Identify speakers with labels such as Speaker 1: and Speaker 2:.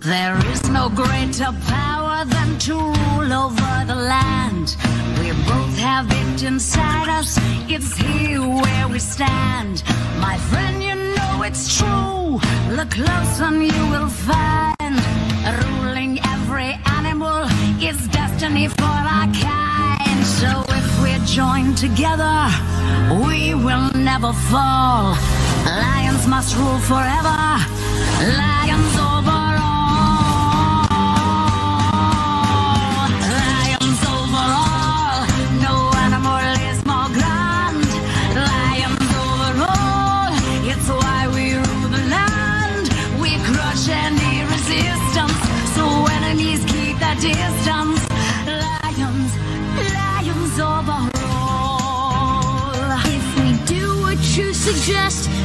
Speaker 1: There is no greater power than to rule over the land. We both have it inside us, it's here where we stand. My friend, you know it's true. Look close and you will find ruling every animal is destiny for our kind. So if we're joined together, we will never fall. Lions must rule forever. Lions over all. Lions over all. No animal is more grand. Lions over all. It's why we rule the land. We crush any resistance, so enemies keep their distance. Lions, lions over all. If we do what you suggest,